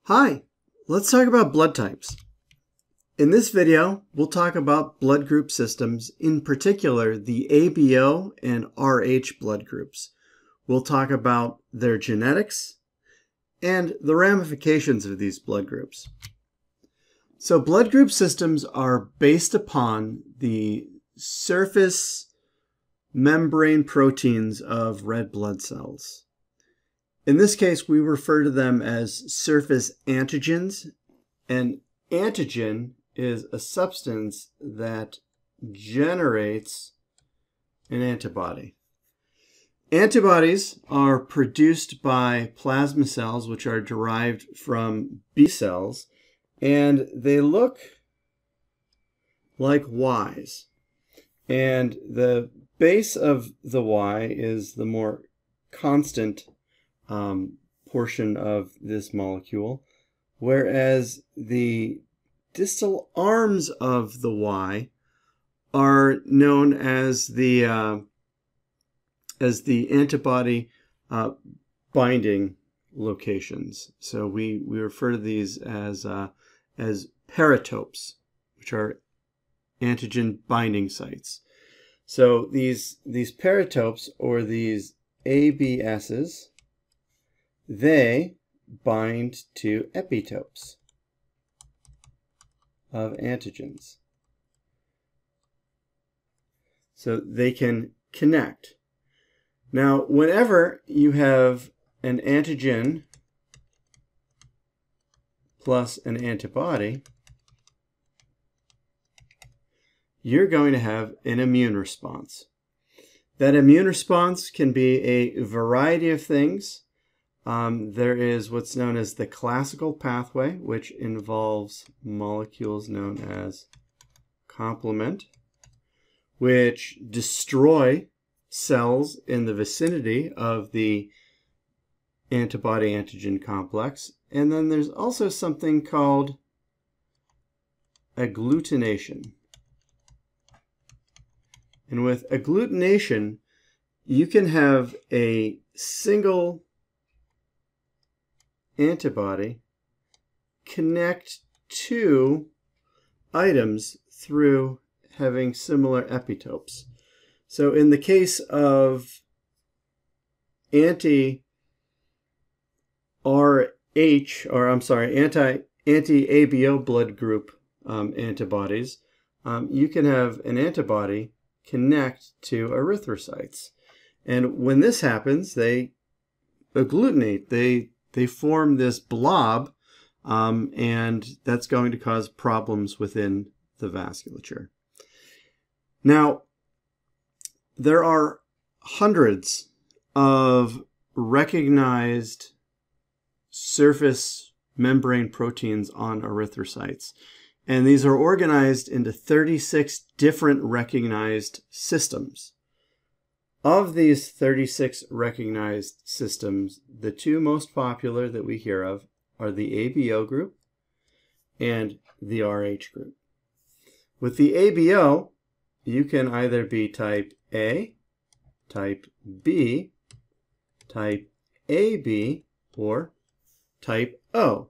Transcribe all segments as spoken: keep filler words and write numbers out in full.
Hi, let's talk about blood types. In this video, we'll talk about blood group systems, in particular the A B O and R H blood groups. We'll talk about their genetics and the ramifications of these blood groups. So blood group systems are based upon the surface membrane proteins of red blood cells. In this case, we refer to them as surface antigens, and antigen is a substance that generates an antibody. Antibodies are produced by plasma cells, which are derived from B cells, and they look like Ys. And the base of the Y is the more constant Um, portion of this molecule, whereas the distal arms of the Y are known as the uh, as the antibody uh, binding locations. So we we refer to these as uh, as paratopes, which are antigen binding sites. So these these paratopes, or these A B S's, they bind to epitopes of antigens. So they can connect. Now, whenever you have an antigen plus an antibody, you're going to have an immune response. That immune response can be a variety of things. Um, there is what's known as the classical pathway, which involves molecules known as complement, which destroy cells in the vicinity of the antibody-antigen complex. And then there's also something called agglutination. And with agglutination, you can have a single antibody connect to items through having similar epitopes. So in the case of anti-R H, or I'm sorry, anti, anti-A B O blood group um, antibodies, um, you can have an antibody connect to erythrocytes. And when this happens, they agglutinate. They They form this blob, um, and that's going to cause problems within the vasculature. Now, there are hundreds of recognized surface membrane proteins on erythrocytes, and these are organized into thirty-six different recognized systems. Of these thirty-six recognized systems, the two most popular that we hear of are the A B O group and the R H group. With the A B O, you can either be type A, type B, type A B, or type O.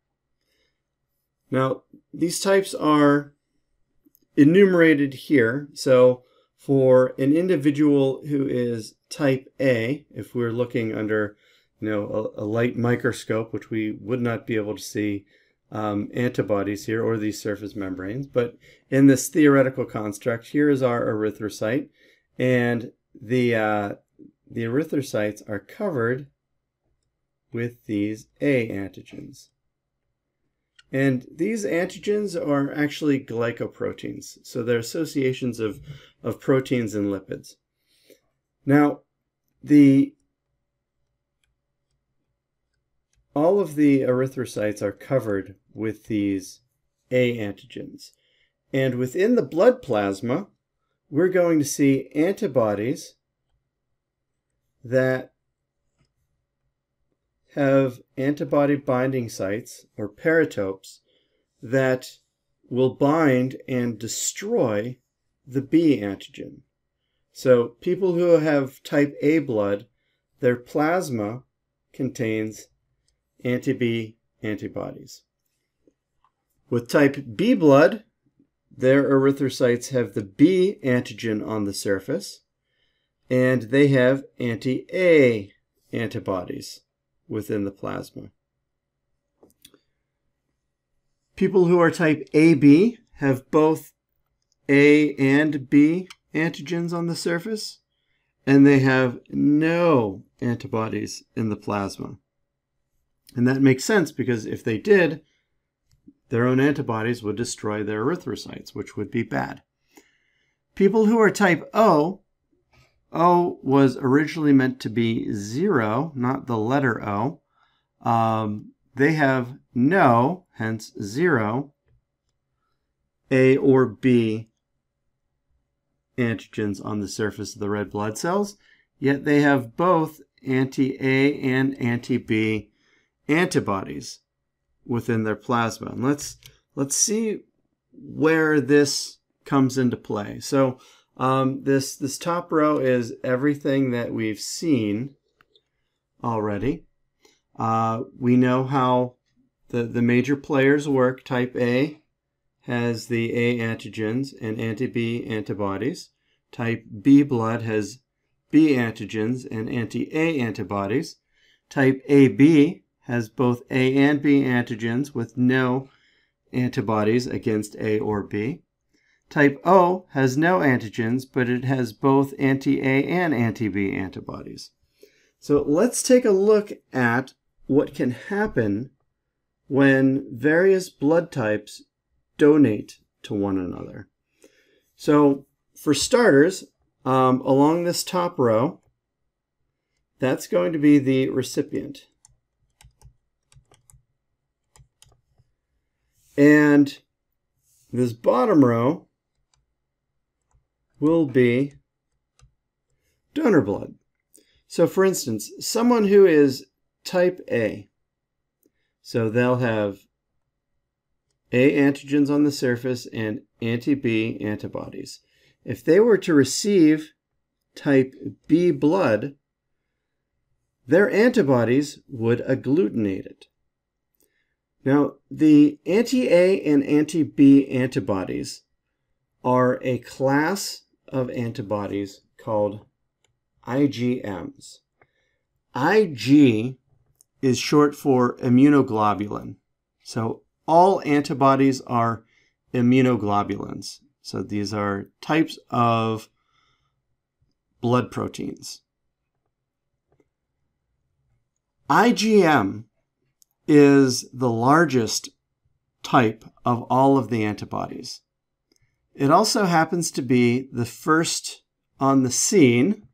Now, these types are enumerated here. So for an individual who is type A, if we're looking under, you know, a, a light microscope, which we would not be able to see um, antibodies here or these surface membranes, but in this theoretical construct, here is our erythrocyte, and the uh, the erythrocytes are covered with these A antigens. And these antigens are actually glycoproteins, so they're associations of, of proteins and lipids. Now, the all of the erythrocytes are covered with these A antigens. And within the blood plasma, we're going to see antibodies that have antibody binding sites, or paratopes, that will bind and destroy the B antigen. So people who have type A blood, their plasma contains anti-B antibodies. With type B blood, their erythrocytes have the B antigen on the surface, and they have anti-A antibodies within the plasma. People who are type A B have both A and B antigens on the surface, and they have no antibodies in the plasma. And that makes sense because if they did, their own antibodies would destroy their erythrocytes, which would be bad. People who are type O, O was originally meant to be zero, not the letter O. Um, they have no, hence zero, A or B antigens on the surface of the red blood cells, yet they have both anti-A and anti-B antibodies within their plasma. And let's let's see where this comes into play. So um, this this top row is everything that we've seen already. Uh, we know how the the major players work. Type A has the A antigens and anti-B antibodies. Type B blood has B antigens and anti-A antibodies. Type A B has both A and B antigens with no antibodies against A or B. Type O has no antigens, but it has both anti-A and anti-B antibodies. So let's take a look at what can happen when various blood types donate to one another. So for starters, um, along this top row, that's going to be the recipient. And this bottom row will be donor blood. So for instance, someone who is type A, so they'll have A antigens on the surface and anti-B antibodies. If they were to receive type B blood, their antibodies would agglutinate it. Now, the anti-A and anti-B antibodies are a class of antibodies called I G Ms. I G is short for immunoglobulin. So all antibodies are immunoglobulins. So these are types of blood proteins. I G M is the largest type of all of the antibodies. It also happens to be the first on the scene,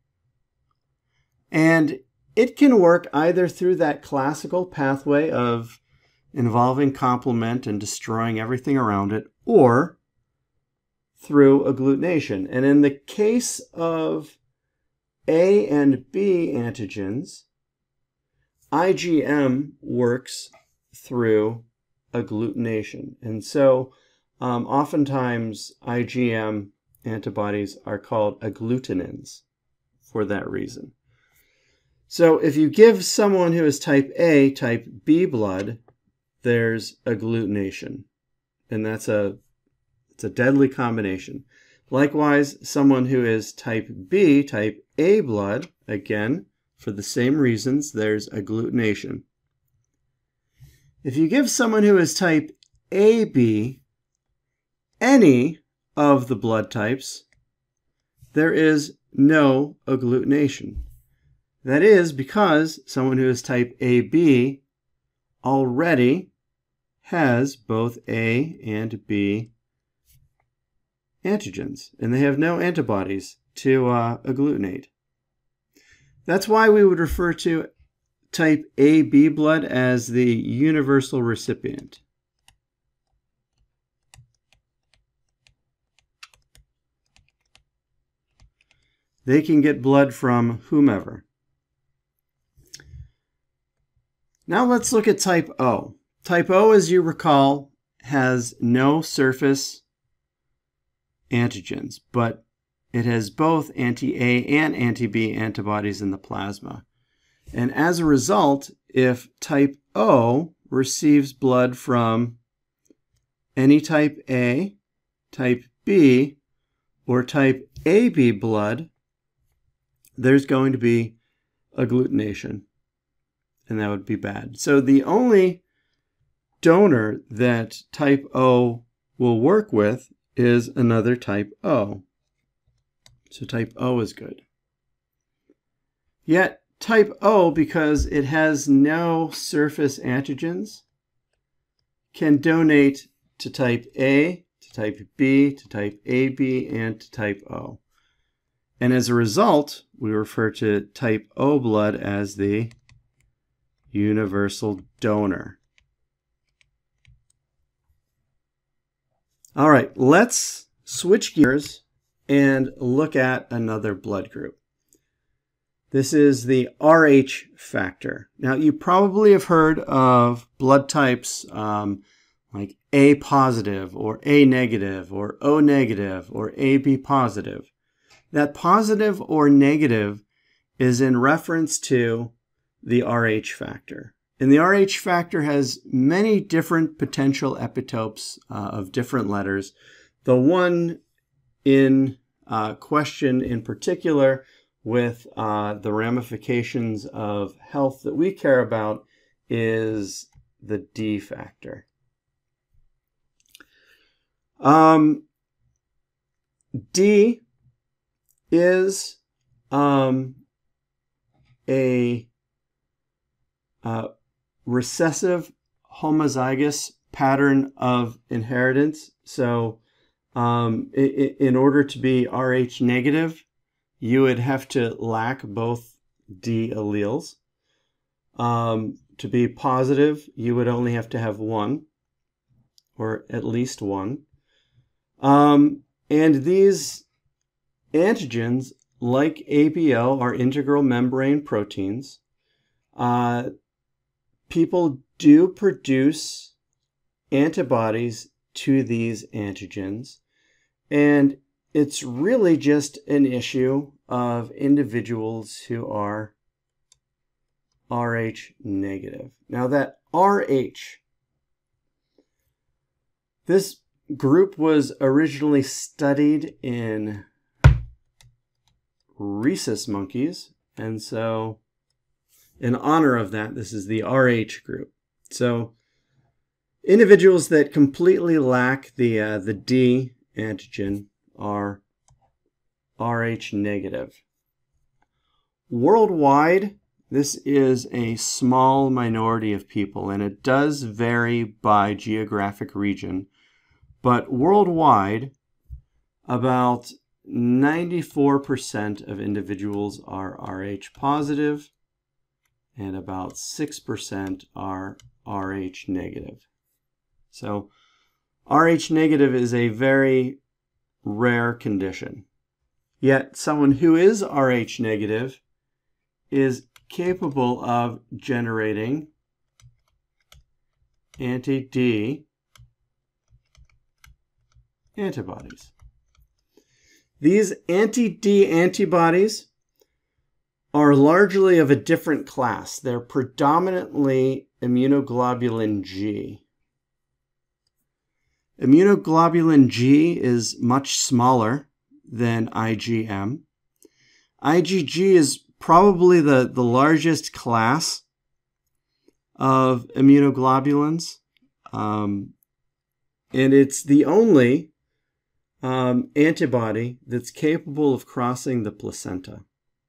and it can work either through that classical pathway of involving complement and destroying everything around it, or through agglutination. And in the case of A and B antigens, I G M works through agglutination. And so um, oftentimes I G M antibodies are called agglutinins for that reason. So if you give someone who is type A type B blood, there's agglutination. And that's a, it's a deadly combination. Likewise, someone who is type B type A blood, again, for the same reasons, there's agglutination. If you give someone who is type A B any of the blood types, there is no agglutination. That is because someone who is type A B already has both A and B antigens, and they have no antibodies to uh, agglutinate. That's why we would refer to type A B blood as the universal recipient. They can get blood from whomever. Now let's look at type O. Type O, as you recall, has no surface antigens, but it has both anti-A and anti-B antibodies in the plasma. And as a result, if type O receives blood from any type A, type B, or type A B blood, there's going to be agglutination, and that would be bad. So the only donor that type O will work with is another type O. So type O is good. Yet type O, because it has no surface antigens, can donate to type A, to type B, to type A B, and to type O. And as a result, we refer to type O blood as the universal donor. All right, let's switch gears and look at another blood group. This is the R H factor. Now, you probably have heard of blood types um, like A positive or A negative or O negative or A B positive. That positive or negative is in reference to the R H factor. And the R H factor has many different potential epitopes uh, of different letters. The one in uh, question in particular with uh, the ramifications of health that we care about is the D factor. Um, D is um, a uh, recessive homozygous pattern of inheritance. So um, in, in order to be R H negative, you would have to lack both D alleles. Um, to be positive, you would only have to have one, or at least one. Um, and these antigens, like A B O, are integral membrane proteins. Uh, people do produce antibodies to these antigens, and it's really just an issue of individuals who are R H negative. Now that R H, this group was originally studied in rhesus monkeys, and so in honor of that, this is the R H group. So individuals that completely lack the uh, the D antigen are R H negative. Worldwide, this is a small minority of people, and it does vary by geographic region. But worldwide, about ninety-four percent of individuals are R H positive, and about six percent are R H negative. So R H negative is a very rare condition. Yet someone who is R H negative is capable of generating anti-D antibodies. These anti-D antibodies are largely of a different class. They're predominantly immunoglobulin G. Immunoglobulin G is much smaller than I G M. I G G is probably the, the largest class of immunoglobulins, um, and it's the only um, antibody that's capable of crossing the placenta.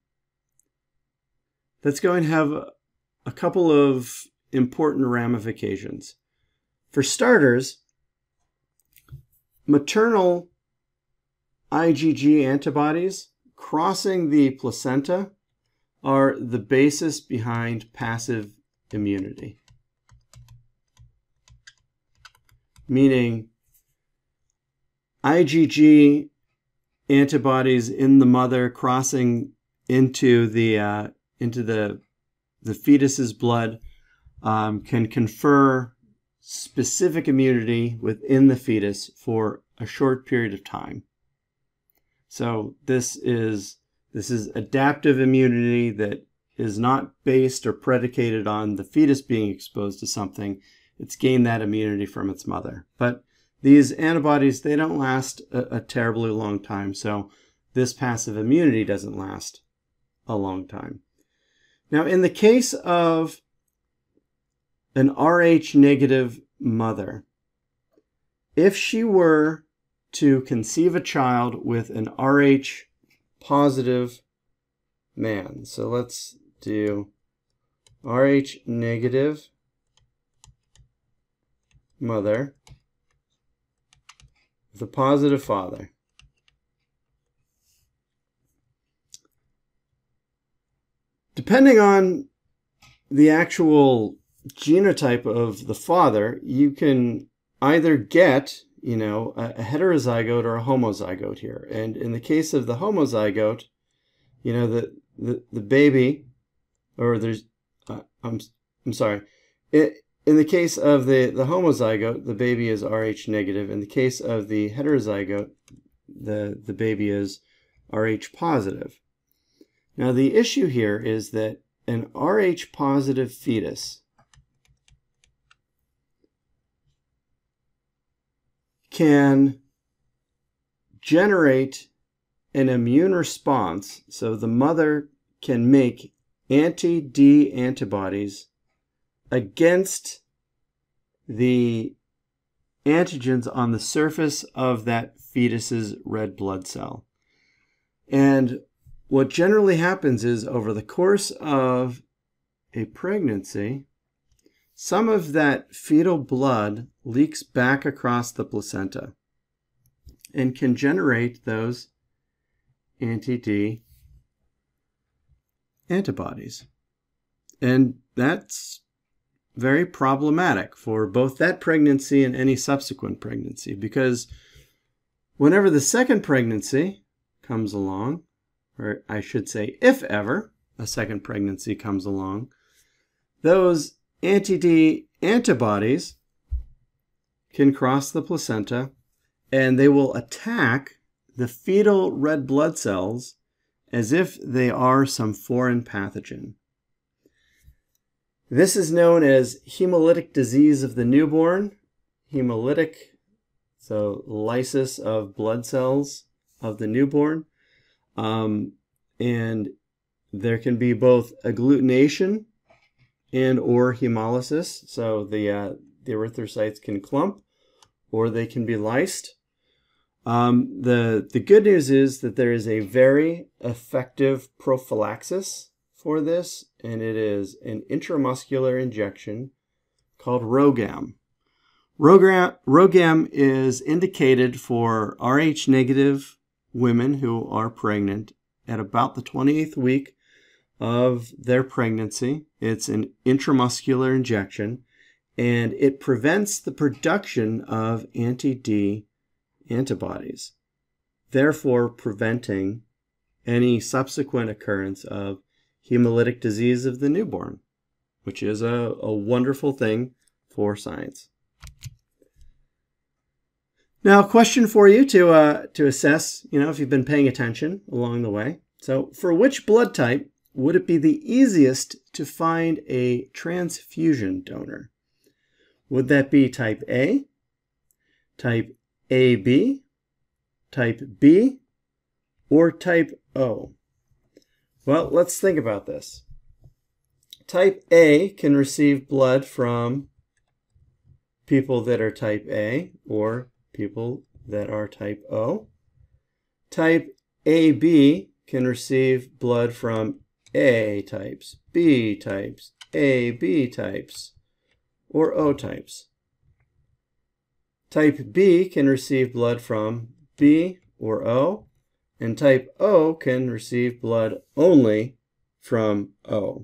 That's going to have a, a couple of important ramifications. For starters, maternal I G G antibodies crossing the placenta are the basis behind passive immunity. Meaning, I G G antibodies in the mother crossing into the uh, into the the fetus's blood um, can confer specific immunity within the fetus for a short period of time. So this is this is adaptive immunity that is not based or predicated on the fetus being exposed to something. It's gained that immunity from its mother. But these antibodies, they don't last a, a terribly long time, so this passive immunity doesn't last a long time. Now, in the case of an Rh negative mother, if she were to conceive a child with an Rh positive man, so let's do Rh negative mother with a positive father. Depending on the actual genotype of the father, you can either get, you know, a, a heterozygote or a homozygote here. And in the case of the homozygote, you know, the the, the baby, or there's, uh, I'm I'm sorry, it, in the case of the the homozygote, the baby is Rh negative. In the case of the heterozygote, the the baby is Rh positive. Now, the issue here is that an Rh positive fetus can generate an immune response, so the mother can make anti-D antibodies against the antigens on the surface of that fetus's red blood cell. And what generally happens is, over the course of a pregnancy, some of that fetal blood leaks back across the placenta and can generate those anti-D antibodies. And that's very problematic for both that pregnancy and any subsequent pregnancy, because whenever the second pregnancy comes along, or I should say, if ever a second pregnancy comes along, those anti-D antibodies can cross the placenta and they will attack the fetal red blood cells as if they are some foreign pathogen. This is known as hemolytic disease of the newborn. Hemolytic, so lysis of blood cells of the newborn. Um, and there can be both agglutination and or hemolysis. So the, uh, the erythrocytes can clump or they can be lysed. Um, the, the good news is that there is a very effective prophylaxis for this, and it is an intramuscular injection called RhoGAM. RhoGAM, RhoGAM is indicated for Rh negative women who are pregnant at about the twenty-eighth week of their pregnancy. It's an intramuscular injection, and it prevents the production of anti-D antibodies, therefore preventing any subsequent occurrence of hemolytic disease of the newborn, which is a, a wonderful thing for science. Now, a question for you to, uh, to assess, you know, if you've been paying attention along the way. So, for which blood type would it be the easiest to find a transfusion donor? Would that be type A, type A B, type B, or type O? Well, let's think about this. Type A can receive blood from people that are type A or people that are type O. Type A B can receive blood from A types, B types, A B types, or O types. Type B can receive blood from B or O, and type O can receive blood only from O.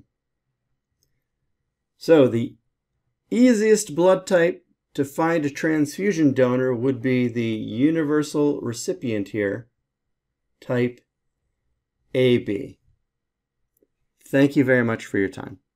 So the easiest blood type to find a transfusion donor would be the universal recipient here, type A B. Thank you very much for your time.